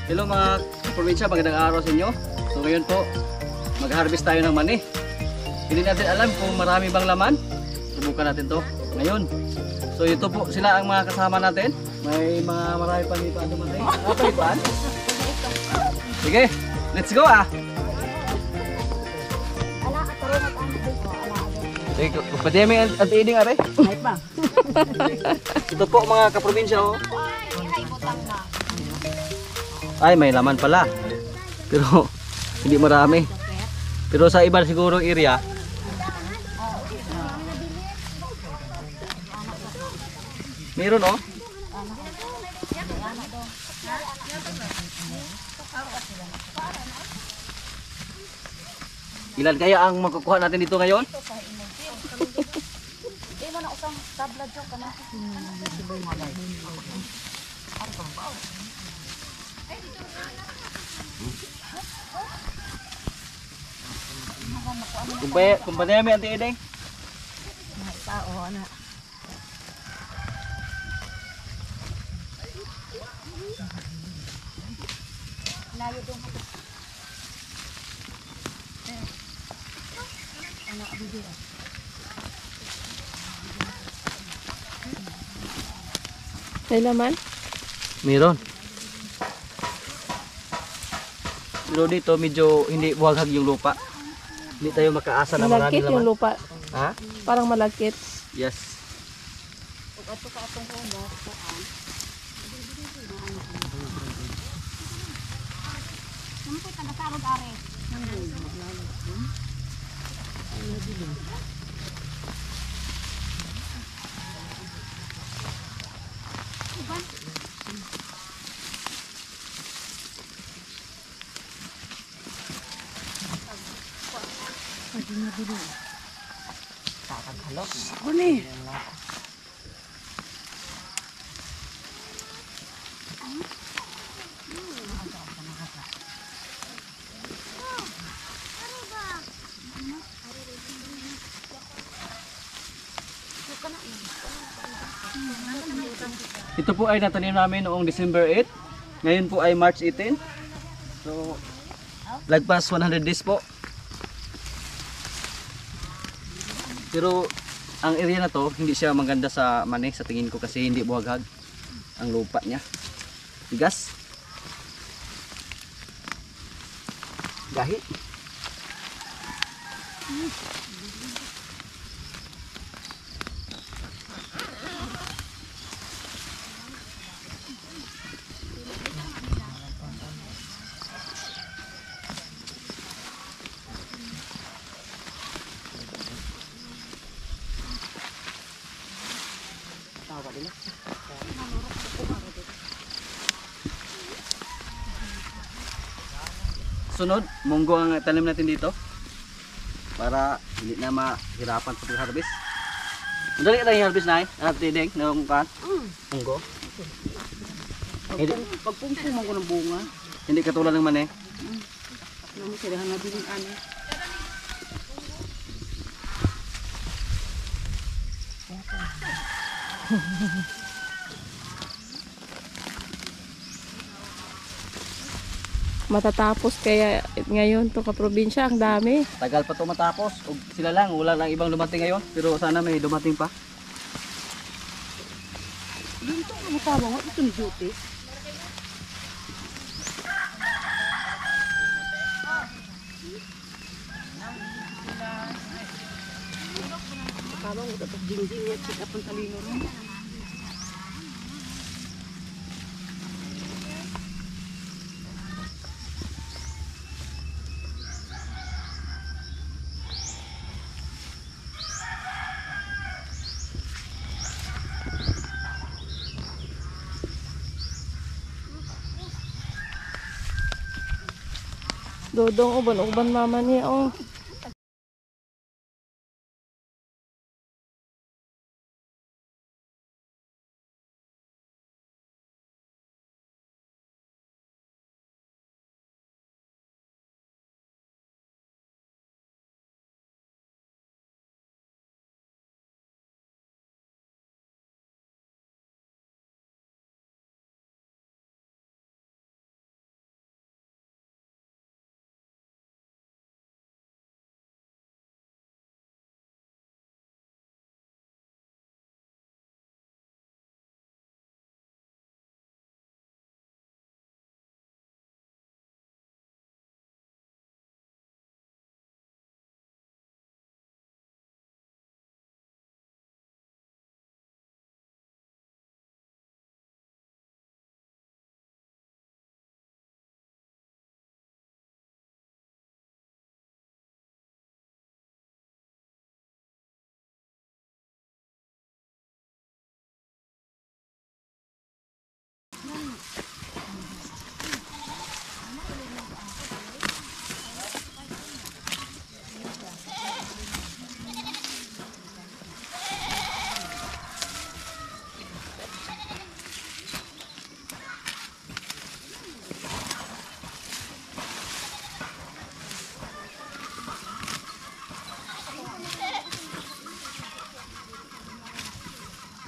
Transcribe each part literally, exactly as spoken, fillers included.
Hello mga probinsya, magandang araw sa inyo. So ngayon po, mag-harvest tayo ng mani. Hindi natin alam kung marami bang laman. Subukan natin to ngayon. So ito po sila ang mga kasama natin. May mga marami pa dito ang dumating. Ano pa ito? Sige, let's go ah! Sige, pwede may anti-iding are? Ay pa. Ito po mga kaprobinsya oh. Ay, may laman pala. Pero hindi marami. Pero sa iba siguro area. Meron oh. Ilan kaya ang makukuha natin dito ngayon? Kumpanya, kumpanya may anti-iding? May tao na. Layo dong. Ano video? May laman? Meron. Pero dito medyo hindi buhaghag yung lupa. Hindi tayo makaasa na marami Malagkit laman. yung lupa. Ha? Parang malagkit. Yes. Kuni. Ito po ay natanim namin noong December eight. Ngayon po ay March eighteen. So, lagpas one hundred days po. Pero ang area na to, hindi siya maganda sa mani sa tingin ko kasi hindi buhaghag ang lupa niya. Tigas. Gahi. Sunod, munggo ang tanim natin dito para hindi na mahirapan sa pag-harvest. Madali lang yung harvest na eh. Anak tideng, nung kan? Munggo. Hindi, Pagpungpung ko ng bunga. hindi katulad ng mani. Ano sila na bilin ani. Matatapos kaya ngayon to kaprobinsya, ang dami. Tagal pa to matapos. O sila lang, wala lang ibang dumating ngayon. Pero sana may dumating pa. Dito ano tama mo itong duty. Tama mo tapos jingjing ya check up ang talino ron. Dodong uban-uban mama niya oh.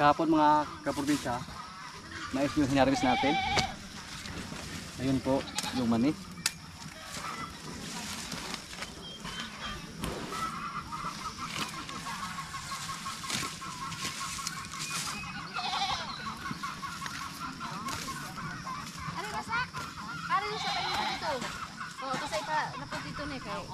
Kahapon mga kaprobinsya, mais yung hinarvest natin. Ayun po yung mani. Ano ba sa? Ano yung sa kayo dito? Oo, kasi pa napod dito na kay.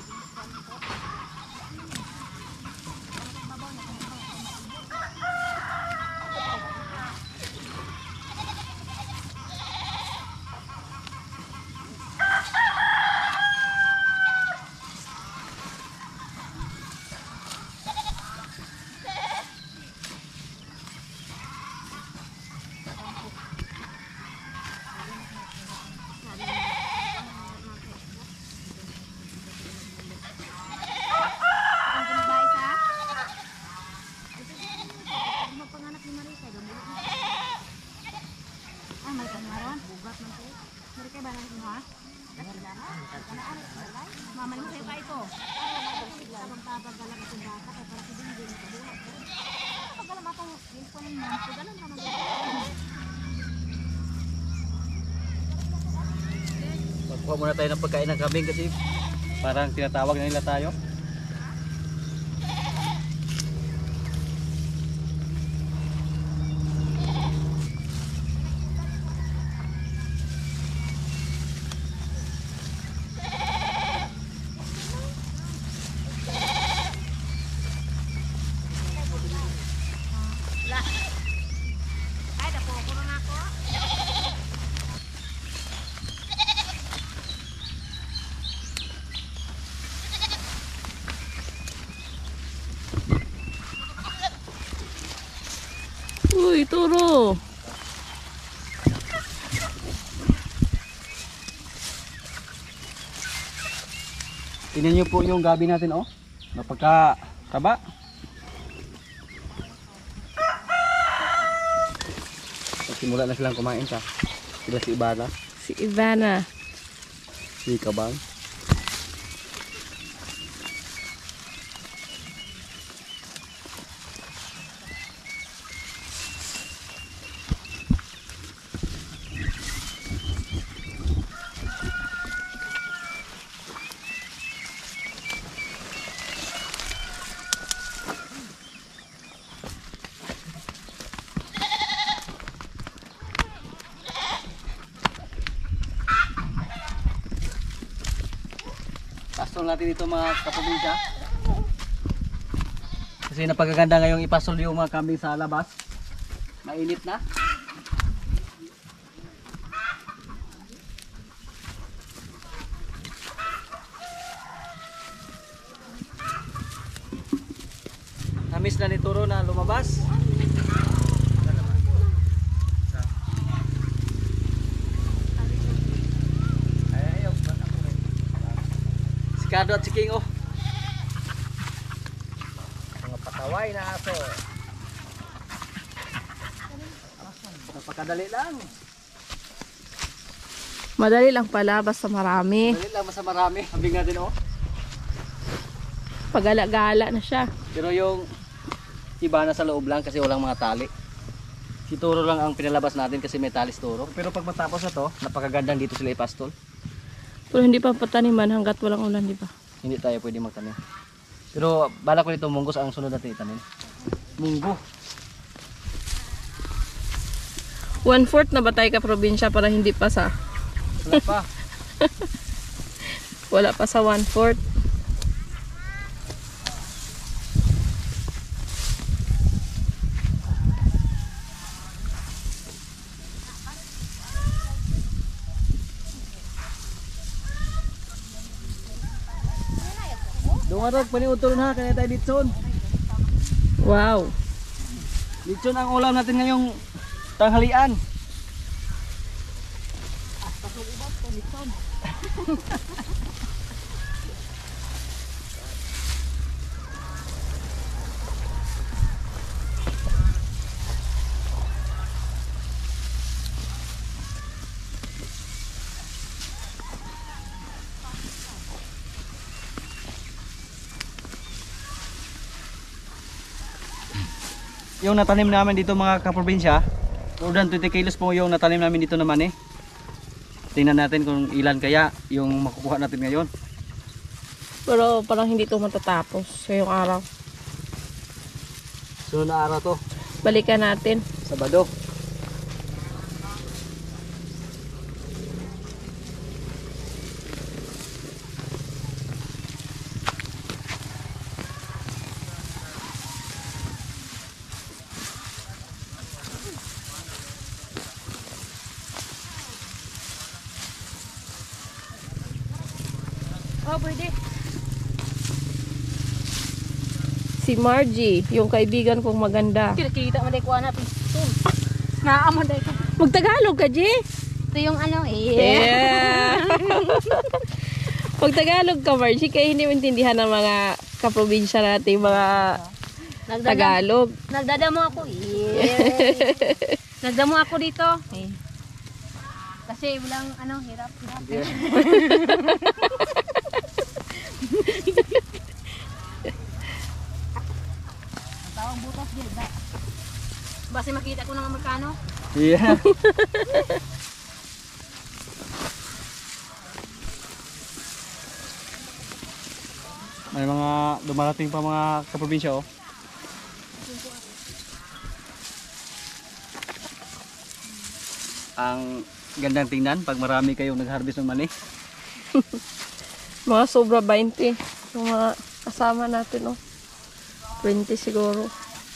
Magkuha muna tayo ng pagkain ng kambing kasi parang tinatawag na nila tayo. Ay, dapo ko na ako. Uy, turo. Tingnan niyo po yung gabi natin, oh. Napagka taba. Simula na silang kumain ka. Sila si Ibana, Si Ivana. si Kabang. Pasol natin dito mga kaprobinsya. Kasi napagaganda ngayong ipasol yung mga kambing sa labas. Mainit na. Namiss na ni Turo na lumabas. Kado at si King, oh. Mga pataway na aso. Napakadali lang. Madali lang pala, basta marami. Dali lang, masa marami. Habing natin, oh. Pagala-gala na siya. Pero yung iba na sa loob lang kasi walang mga tali. Si Turo lang ang pinalabas natin kasi may tali si Turo. Pero pag matapos na to, napakagandang dito sila ipastol. Pero hindi pa pataniman hanggat walang ulan, di ba? Hindi tayo pwede magtanim. Pero bala ko nito, munggos ang sunod natin itanim. Munggo. One-fourth na ba tayo ka probinsya para hindi pa sa... Wala pa. Wala pa sa one-fourth. Doon nga paniutol na, kaya tayo litson. Wow. Litson ang ulam natin ngayong tanghalian. yung natanim namin dito mga kaprobinsya. More than twenty kilos po yung natanim namin dito naman eh. Tingnan natin kung ilan kaya yung makukuha natin ngayon. Pero parang hindi to matatapos ngayong araw. Sunod na araw to, Balikan natin. Sabado. Oh, pwede. Si Margie, yung kaibigan kong maganda. Kita mo dahil kuha natin. Naamon dahil ko. Magtagalog ka, G? Ito yung ano eh. Yeah. Magtagalog ka, Margie, kaya hindi maintindihan ng mga kaprobinsya natin, mga Nagdadam, Tagalog. nagdadamo ako eh. Nagdamo ako dito. Eh. Kasi walang ano, hirap. hirap. Ang tawang butas din ba? Basta makita ko ng Amerikano. Yeah. May mga dumarating pa mga kaprobinsya oh. Ang gandang tingnan pag marami kayong nag-harvest ng mani. Mga sobra twenty. Yung mga kasama natin, oh. twenty siguro.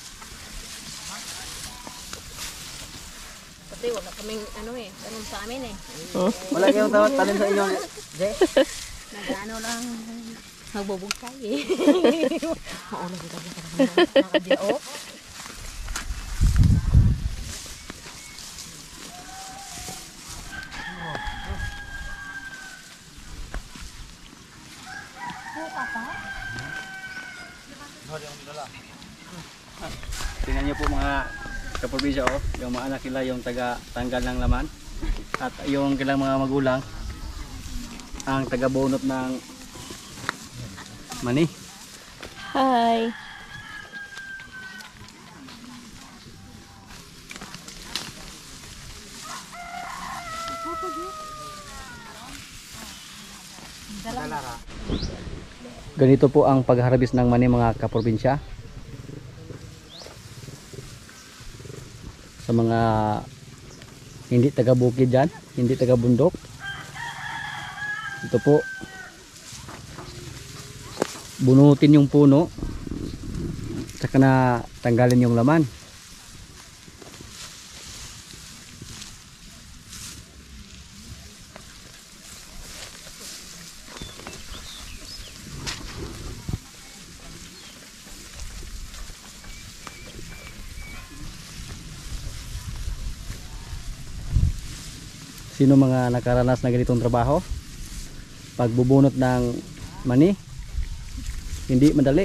Kasi wala kaming ano eh, ganun sa amin eh. Oh. Wala kayong tawag tanim sa inyo. Jay? Nag-ano lang, magbubugkay eh. Mauna kita kita kita oh. Tingnan niyo po mga kaprobinsya oh, yung mga anak nila yung taga tanggal ng laman at yung kailang mga magulang ang taga bunot ng mani. Hi. Ganito po ang pag-harvest ng mani mga kaprobinsya. Sa mga hindi taga bukid dyan, hindi taga bundok, ito po bunutin yung puno saka na tanggalin yung laman. Sino mga nakaranas na ganitong trabaho? Pagbubunot ng mani, hindi madali.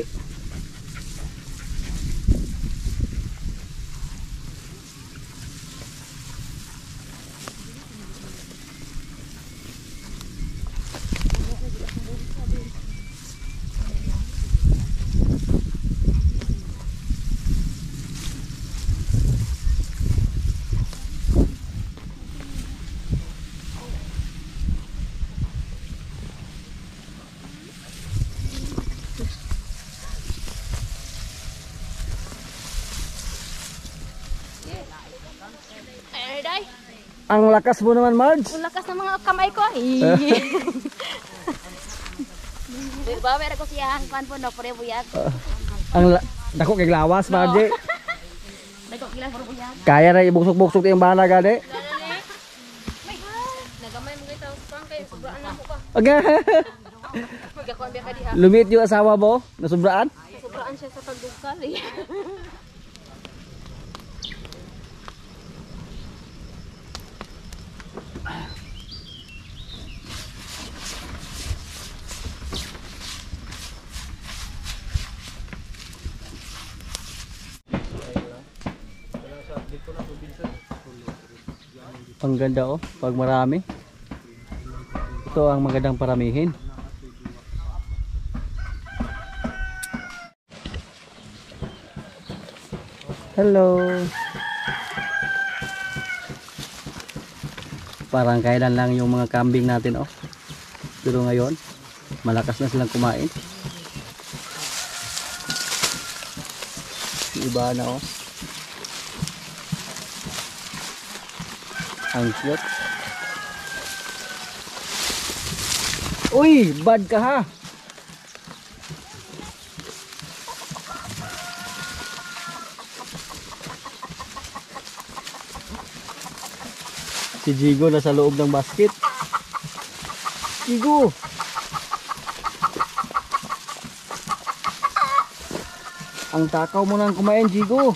Ay, day. Ang lakas mo naman, Marge. Ang lakas ng mga kamay ko. Diba, meron ko siya ang kan po na pare buyag. Ang la dako kay lawas, Marge. Nagko kilang pare buyag. Kaya na ibuksok-buksok yung bana gani. Nagamay mo gitaw pang kay sobraan na ko pa. Okay. Magako biya ka diha. Lumit yung asawa mo, nasubraan. Sobraan siya sa pagdugkal eh. Ang ganda oh, pag marami. Ito ang magandang paramihin. Hello. Parang kailan lang yung mga kambing natin oh. Pero ngayon, malakas na silang kumain. Iba na oh. Ang cute. Uy, bad ka ha. Si Jigo nasa loob ng basket. Jigo. Ang takaw mo nang kumain, Jigo.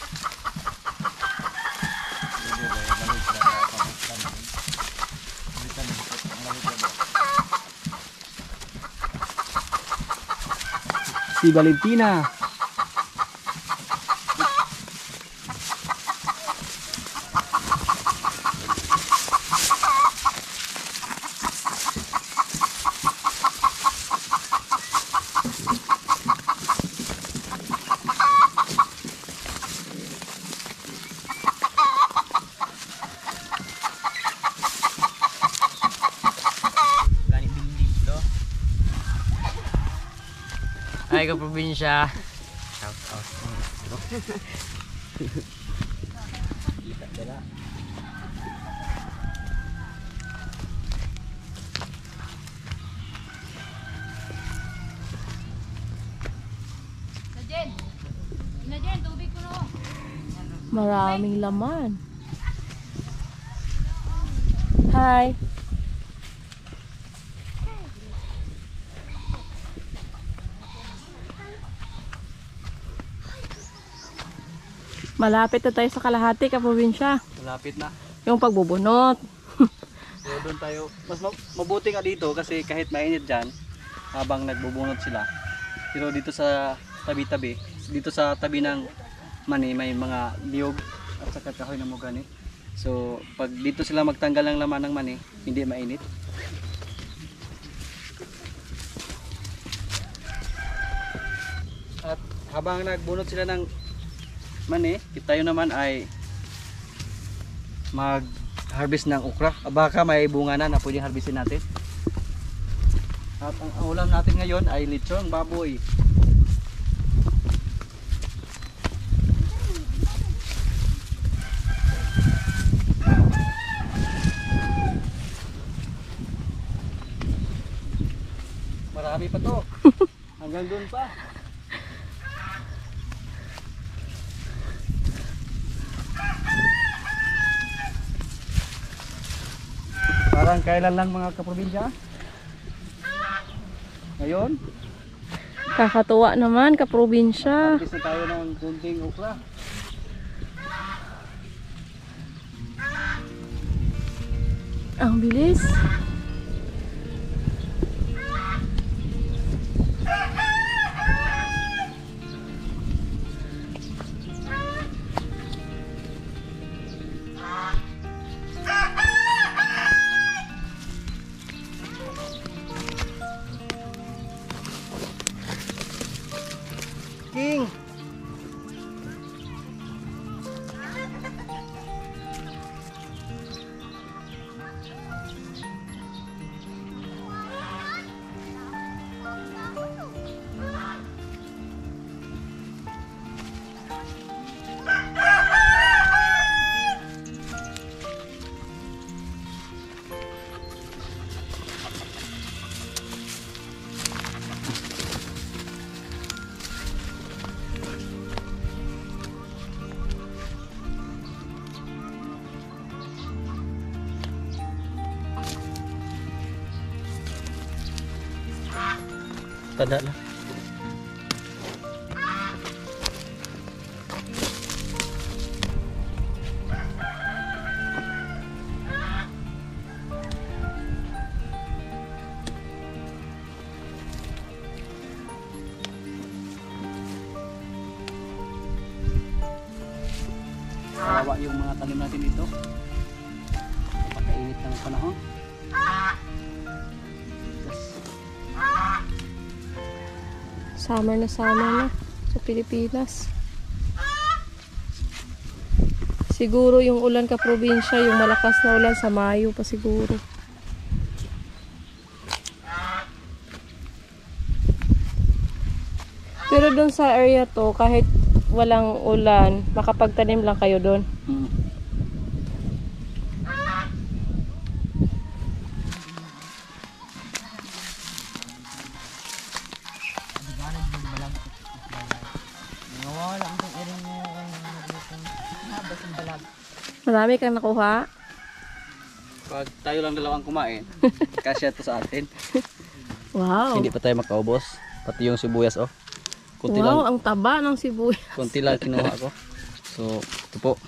Si Valentina. Ay, ka probinsya. Shout out. Najen! Najen, tubig ko no. Maraming laman. Hi. Malapit na tayo sa kalahati, kaprobinsya. Malapit na. Yung pagbubunot. So doon tayo, mas ma- mabuti nga dito kasi kahit mainit dyan, habang nagbubunot sila. Pero dito sa tabi-tabi, dito sa tabi ng mani, may mga niyog at saka kahoy na mugani. So pag dito sila magtanggal ng laman ng mani, hindi mainit. At habang nagbunot sila ng mani, tayo naman ay mag harvest ng okra. Baka may bunga na na pwedeng harvestin natin. At ang, ang ulam natin ngayon ay lechong baboy. Marami pa to. Hanggang doon pa. Parang kailan lang mga kaprobinsya? Ngayon, Kakatuwa naman, kaprobinsya. harvest na tayo ng kunting okra. Ang bilis. King! Tada lang. Kawawa yung mga tanim natin dito. Napakainit ng panahon. Summer na summer na sa Pilipinas. Siguro yung ulan ka probinsya, yung malakas na ulan sa Mayo pa siguro. Pero doon sa area to, kahit walang ulan, makapagtanim lang kayo doon. Hmm. Marami kang nakuha. Pag tayo lang dalawang kumain, kasya to sa atin. Wow. Hindi pa tayo makaubos. Pati yung sibuyas, oh. Kunti Wow, lang, ang taba ng sibuyas. kunti lang kinuha ko. So, ito po.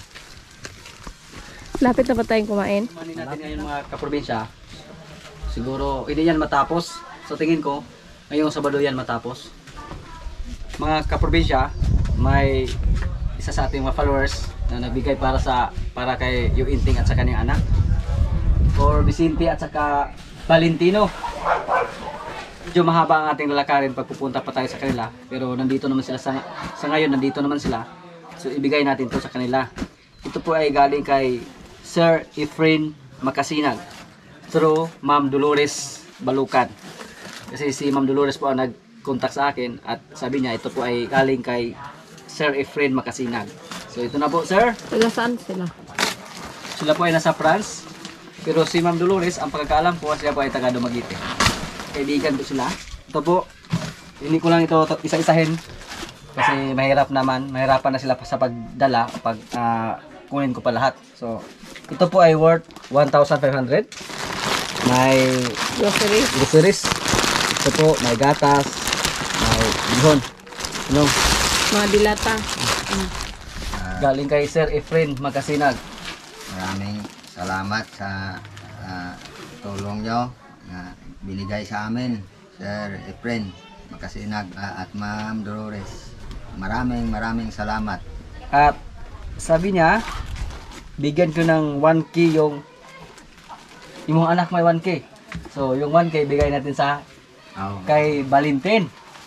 Lapit na ba tayong kumain? Kumain natin ngayon mga kaprobinsya. Siguro, hindi yan matapos. Sa tingin ko, ngayong Sabado yan matapos. Mga kaprobinsya, may isa sa ating mga followers na nagbigay para sa para kay yung Inting at sa kanyang anak. For Vicente at saka Valentino. Medyo mahaba ang ating lalakarin pag pupunta pa tayo sa kanila. Pero nandito naman sila sa, sa ngayon, nandito naman sila. So ibigay natin to sa kanila. Ito po ay galing kay Sir Efrain Makasinag through Ma'am Dolores Balukan. Kasi si Ma'am Dolores po ang nag-contact sa akin at sabi niya ito po ay galing kay Sir Efrain Makasinag. So ito na po, sir. Taga saan sila? Sila po ay nasa France. Pero si Ma'am Dolores, ang pagkakaalam ko, sila po ay taga Dumaguete. Kaibigan po sila. Ito po, hindi ko lang ito isa-isahin. Kasi mahirap naman, mahirapan na sila sa pagdala pag uh, kunin ko pa lahat. So, ito po ay worth one thousand five hundred. May Groceries. groceries. Ito po, may gatas, may bihon. Ano? Mga dilata. Galing kay Sir Efrain Makasinag. Maraming salamat sa ah, tulong nyo na binigay sa amin, Sir Efrain Makasinag ah, at Ma'am Dolores. Maraming maraming salamat. At sabi niya, bigyan ko ng one K yung yung mga anak may one K. So, yung one K bigay natin sa Oh, kay Valentin.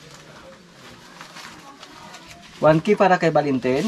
one K para kay Valentin.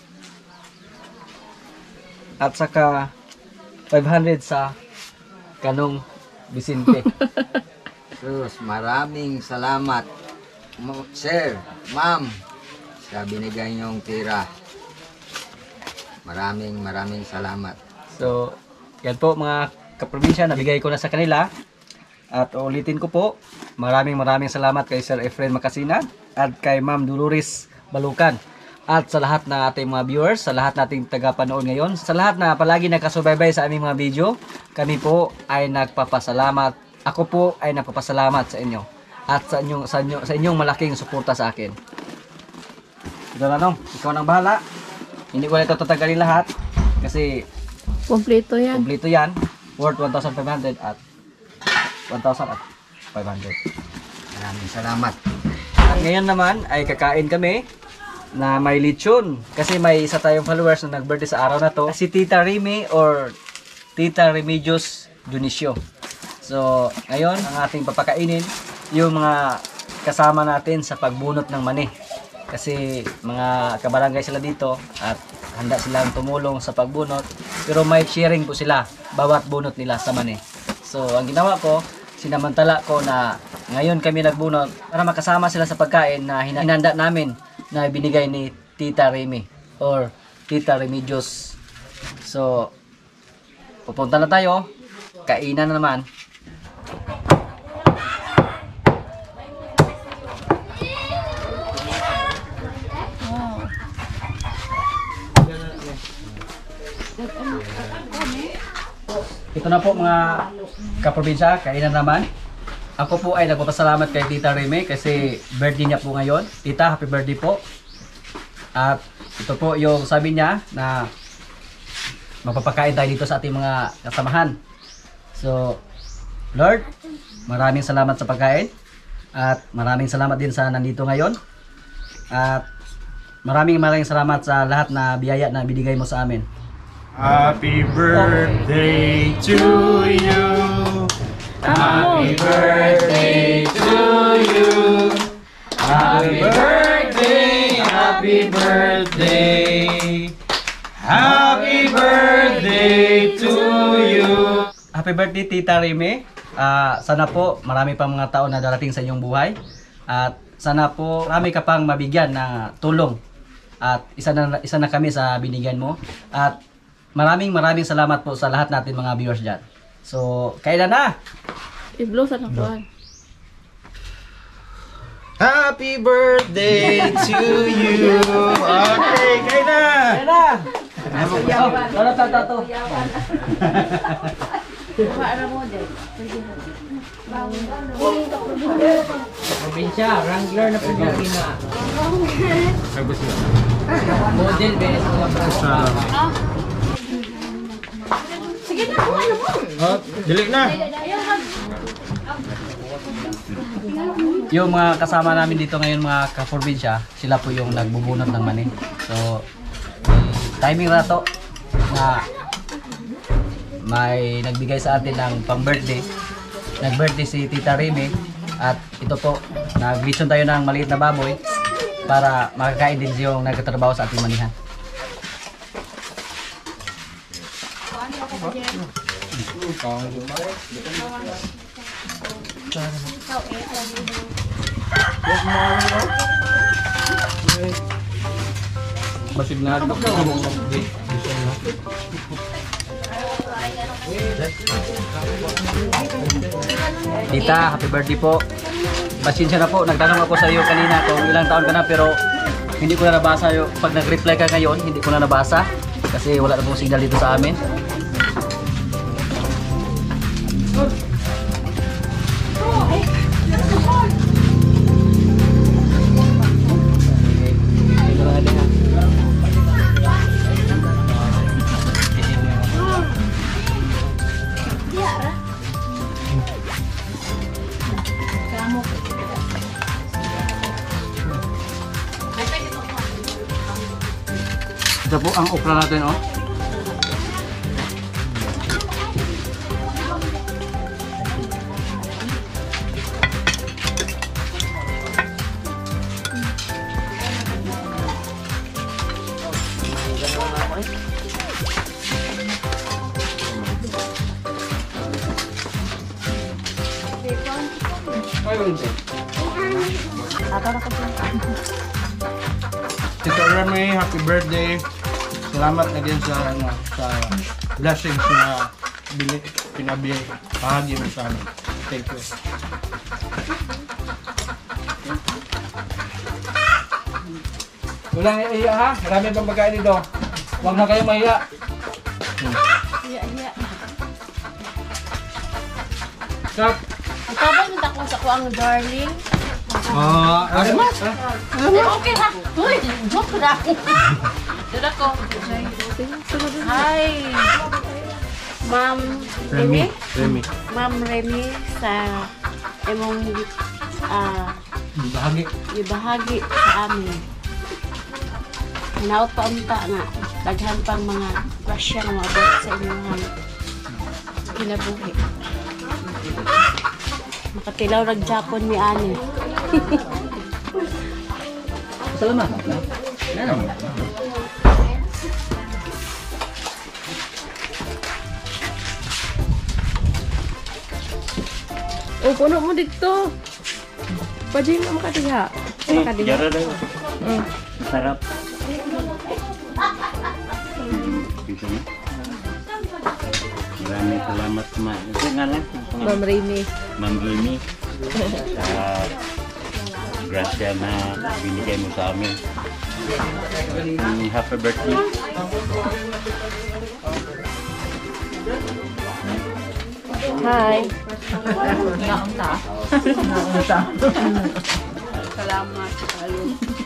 At saka five hundred sa kanong Vicente. sus, maraming salamat, Mo- Sir, Ma'am, sa binigay nyong tira. Maraming maraming salamat. So, yan po mga kaprobinsya, nabigay ko na sa kanila. At ulitin ko po, maraming maraming salamat kay Sir Efrain Makasinag at kay Ma'am Dolores Balukan. At sa lahat na ating mga viewers, sa lahat nating tagapanood ngayon, sa lahat na palagi nakasubaybay sa aming mga video, kami po ay nagpapasalamat. Ako po ay nagpapasalamat sa inyo. At sa inyong, sa inyo, sa inyong malaking suporta sa akin. Ito na nung, ikaw nang bahala. Hindi ko na ito tatagalin lahat. Kasi Kompleto yan. kompleto yan. Worth one thousand five hundred at one thousand five hundred. Maraming salamat. At ngayon naman ay kakain kami na may lechon. Kasi may isa tayong followers na nag-birthday sa araw na to. Si Tita Remy or Tita Remedios Dionisio. So, ngayon ang ating papakainin yung mga kasama natin sa pagbunot ng mani. Kasi mga kabarangay sila dito at handa silang tumulong sa pagbunot. Pero may sharing po sila bawat bunot nila sa mani. So, ang ginawa ko, sinamantala ko na ngayon kami nagbunot para makasama sila sa pagkain na hinanda namin na binigay ni Tita Remy or Tita Remedios. So, pupunta na tayo. Kainan na naman. Ito na po mga kaprobinsya, kainan naman. Ako po ay nagpapasalamat kay Tita Remy kasi birthday niya po ngayon. Tita, happy birthday po. At ito po yung sabi niya na magpapakain tayo dito sa ating mga kasamahan. So, Lord, maraming salamat sa pagkain. At maraming salamat din sa nandito ngayon. At maraming maraming salamat sa lahat na biyaya na binigay mo sa amin. Happy birthday to you. Happy birthday to you. Happy birthday, happy birthday. Happy happy birthday Tita Remy. Ah, sana po marami pang mga taon na darating sa inyong buhay. At sana po marami ka pang mabigyan na tulong. At isa na, isa na kami sa binigyan mo. At maraming maraming salamat po sa lahat natin mga viewers dyan. So, kailan na? I-blow sa nakuha. Happy birthday to you. Okay, kaya na. Kailan na? Oh, wala tato. Probinsya, Wrangler na pinagi na. Model, beres mga brand. Oh, dili na. Yung mga kasama namin dito ngayon mga kaprobinsya, sila po yung nagbubunot ng mani. So, timing na to na may nagbigay sa atin ng pang-birthday. Nag-birthday si Tita Remy at ito po, nag-lechon tayo ng maliit na baboy para makakain din yung nagtatrabaho sa ating manihan. Basig na ito. Tita, happy birthday po. Pasensya na po, nagtanong ako sa iyo kanina kung ilang taon ka na pero hindi ko na nabasa yung pag nag-reply ka ngayon, hindi ko na nabasa kasi wala na pong signal dito sa amin. Ito po ang okra natin, oh. Tita Remy, happy birthday. Salamat na din sa ano sa blessings na bili, pinabigay bahagi mo sa amin. Thank you. Walang iya ha, marami pang pagkain dito. Huwag na kayo mahiya. Stop. Tabang nita ko sa kuang darling. Ah, ano ba? Okay ha. Uy, joke na. Dada ko. Hi. Ma'am Remy. Remy. Ma'am Remy sa imong ah Bahagi. ibahagi sa amin. Hinaot pa unta nga daghan pang mga grasya nga maabot sa inyong kinabuhi. Makatilaw rag Japon mi ani. Salamat. Oh, puno mo dito. Pwede mo makadiha. Makadiha. Jara daw. Mm. Sarap. Bisa na. Maraming salamat ma. Ito nga lang. Ma'am Remy. Ma'am Remy. Sa grasya na binigay mo sa amin. Mm, Happy birthday. Hi. Salamat kayo.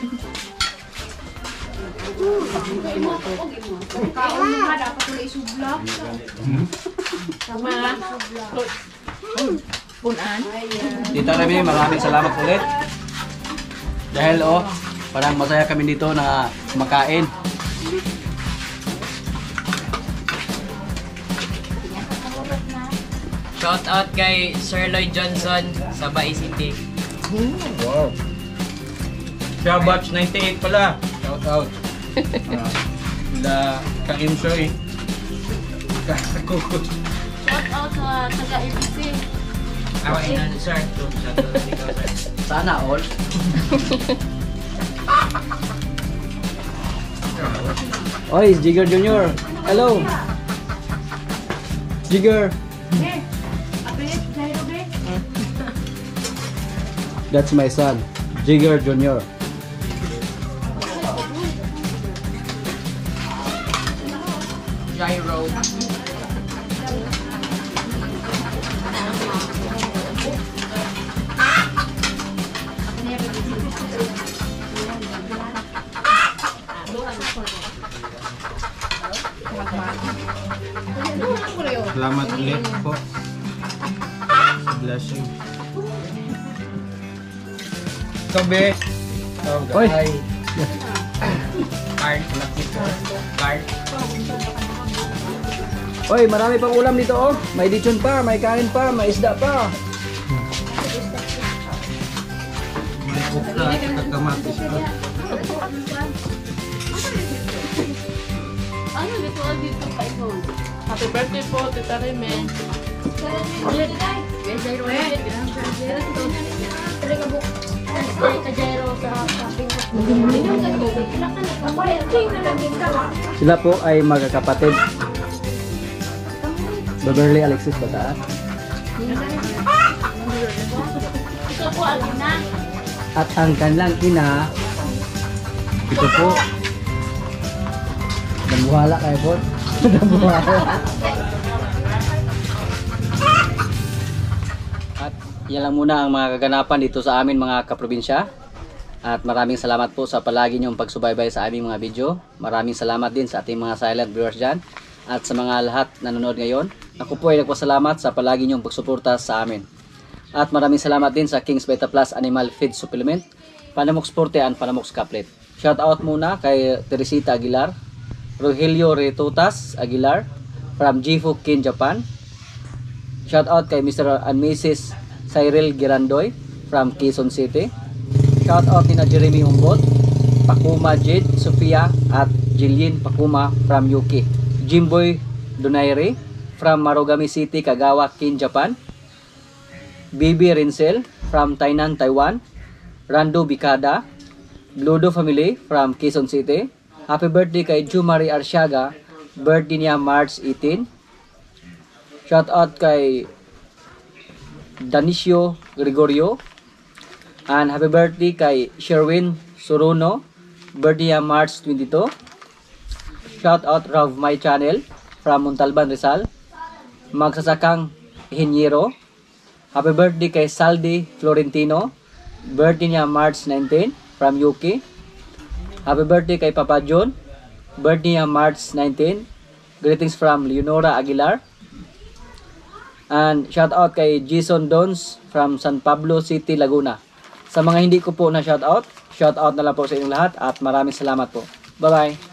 Tita Remy, maraming salamat ulit. Dahil oh, parang masaya kami dito na kumakain. Shout out kay Sir Lloyd Johnson sa Bai City. Wow. Siya batch ninety-eight pala. Shout out. Ah, the Kaimsoy. Shout out sa mga taga-A B C. Ako ina sir. Sa ikaw sir. Sana all. Oy, Jigger Junior. Hello. Jigger. That's my son, Jigger Junior. Gyro. Salamat ulit po sa blessing. Kabe. Oy. Card. Lucky po. Card. Oy, marami pang ulam dito oh. May lechon pa, may kanin pa, may isda pa. May okra at kamatis pa. Ano dito dito pa ito? Happy birthday po, Tita Reme. Sila po ay magkakapatid. Beverly Alexis Bataan. At ang kanilang ina, ito po. Nabuhala kayo po. Nabuhala. At yan lang muna ang mga kaganapan dito sa amin mga kaprobinsya. At maraming salamat po sa palagi niyong pagsubaybay sa aming mga video. Maraming salamat din sa ating mga silent viewers dyan. At sa mga lahat na nanonood ngayon, ako po ay nagpasalamat sa palagi niyong pagsuporta sa amin. At maraming salamat din sa King's Beta Plus Animal Feed Supplement, Panamox Forte and Panamox Caplet. Shout out muna kay Teresita Aguilar, Rogelio Retutas Aguilar from Jifu, Kin, Japan. Shout out kay Mister and Missus Cyril Girandoy from Quezon City. Shout out kina Jeremy Umbot, Pakuma Jade, Sofia at Jillian Pakuma from U K. Jimboy Donaire from Marugami City, Kagawa, Kin, Japan. Bibi Rinsel from Tainan, Taiwan. Rando Bicada, Bludo family from Quezon City. Happy birthday kay Jumari Arsiaga, birthday niya March eighteen. Shout out kay Danisio Gregorio. And happy birthday kay Sherwin Suruno, birthday niya March twenty-two. Shout out Rav My Channel from Montalban, Rizal. Magsasakang Hinyero. Happy birthday kay Saldi Florentino, birthday niya March nineteen from U K. Happy birthday kay Papa John, birthday niya March nineteen. Greetings from Leonora Aguilar. And shout out kay Jason Dons from San Pablo City, Laguna. Sa mga hindi ko po na shout out, shout out na lang po sa inyong lahat at maraming salamat po. Bye bye.